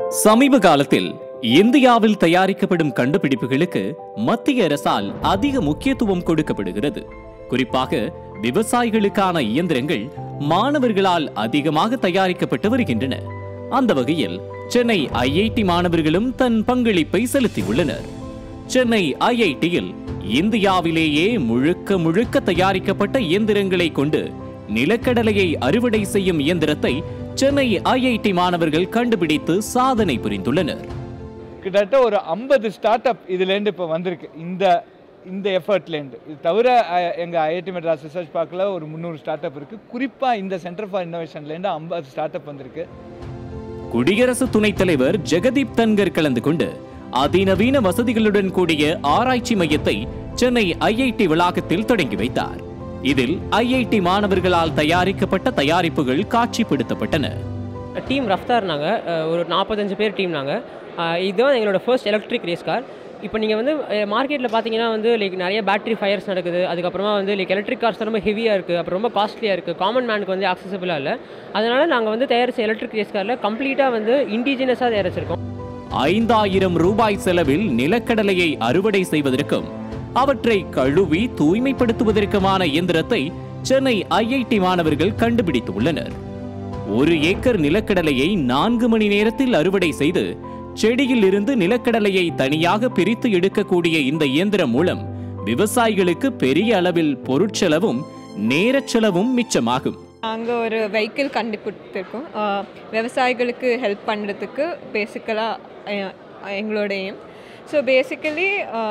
சமீப காலத்தில் இந்தியாவில் தயாரிக்கப்படும் கண்டுபிடிப்புகளுக்கு மத்திய அரசால் அதிக முக்கியத்துவம் கொடுக்கப்படுகிறது. குறிப்பாக விவசாயிகளுக்கான இயந்திரங்கள் மாணவர்களால் அதிகமாக தயாரிக்கப்பட்டு வருகின்றன. அந்த வகையில் சென்னை ஐஐடி மாணவர்களும் தன் பங்களிப்பை செலுத்தியுள்ளனர். சென்னை ஐஐடியில் இந்தியாவிலேயே முழுக்க தயாரிக்கப்பட்ட இயந்திரங்களை கொண்டு நிலக்கடலையை அறுவடை செய்யும் இயந்திரத்தை சென்னை ஐஐடி மாணவர்கள் கண்டுபிடித்து சாதனை புரிந்துள்ளனர். கிட்டத்தட்ட ஒரு 50 ஸ்டார்ட் அப் இதுலேருந்து இப்போ வந்திருக்கு. இந்த எஃபர்ட்லேருந்து இது தவிர எங்கள் ஐஐடி மெட்ராஸ் ரிசர்ச் பார்க்கில் ஒரு 300 ஸ்டார்ட் அப் இருக்குது. குறிப்பாக இந்த சென்டர் ஃபார் இன்னோவேஷன்லேருந்து 50 ஸ்டார்ட் அப் வந்திருக்கு. குடியரசு துணைத் தலைவர் ஜெகதீப் தன்கர் கலந்து கொண்டு அதிநவீன வசதிகளுடன் கூடிய ஆராய்ச்சி மையத்தை சென்னை ஐஐடி வளாகத்தில் தொடங்கி வைத்தார். இதில் ஐஐடி மாணவர்களால் தயாரிக்கப்பட்ட தயாரிப்புகள் காட்சிப்படுத்தப்பட்டன. டீம் ரஃப்தார் நாங்கள் ஒரு 45 பேர் டீம் நாங்கள். இதுதான் எங்களோட ஃபர்ஸ்ட் எலக்ட்ரிக் ரேஸ் கார். இப்போ நீங்கள் வந்து மார்க்கெட்டில் பார்த்தீங்கன்னா வந்து நிறைய பேட்டரி ஃபயர்ஸ் நடக்குது. அதுக்கப்புறமா வந்து எலக்ட்ரிக் கார்ஸ் ரொம்ப ஹெவியாக இருக்குது, அப்புறம் ரொம்ப காஸ்ட்லியாக இருக்குது, காமன் மேனுக்கு வந்து ஆக்சசபிளாக இல்லை. அதனால் நாங்கள் வந்து தயாரித்த எலக்ட்ரிக் ரேஸ் காரில் கம்ப்ளீட்டாக வந்து இண்டிஜினஸாக தயாரிச்சிருக்கோம். 5000 ரூபாய் செலவில் நிலக்கடலையை அறுவடை செய்வதற்கும் அவற்றை கழுவி தூய்மைப்படுத்துவதற்குமான இயந்திரத்தை சென்னை ஐஐடி மாணவர்கள் கண்டுபிடித்துள்ளனர். 1 ஏக்கர் நிலக்கடலையை 4 மணி நேரத்தில் அறுவடை செய்து செடியில் இருந்து நிலக்கடலையை தனியாக பிரித்து எடுக்கக்கூடிய இந்த இயந்திரம் மூலம் விவசாயிகளுக்கு பெரிய அளவில் பொருட்செலவும் நேரச்செலவும் மிச்சமாகும். அங்கே ஒரு வெஹிக்கிள் கண்டுபிடித்திருக்கோம். விவசாயிகளுக்கு ஹெல்ப் பண்ணுறதுக்கு பேசிக்கலாக எங்களோட aim. So basically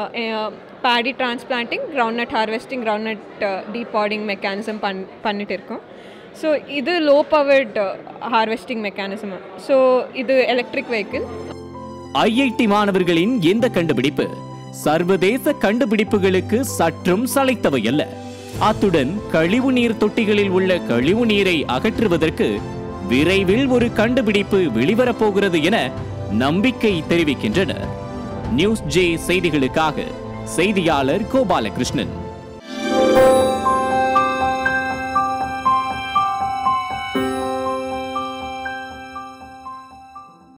paddy transplanting, groundnut harvesting, groundnut depodding mechanism பண்ணிட்டு இருக்கோம். ஸோ இது low powered harvesting mechanism. So இது எலக்ட்ரிக் வெஹிக்கிள். ஐஐடி மாணவர்களின் இந்த கண்டுபிடிப்பு சர்வதேச கண்டுபிடிப்புகளுக்கு சற்றும் சளைத்தவை அல்ல. அத்துடன் கழிவு நீர் தொட்டிகளில் உள்ள கழிவு நீரை அகற்றுவதற்கு விரைவில் ஒரு கண்டுபிடிப்பு வெளிவரப்போகிறது என நம்பிக்கை தெரிவிக்கின்றனர். NewsJ செய்திகளுக்காக செய்தியாளர் கோபாலகிருஷ்ணன்.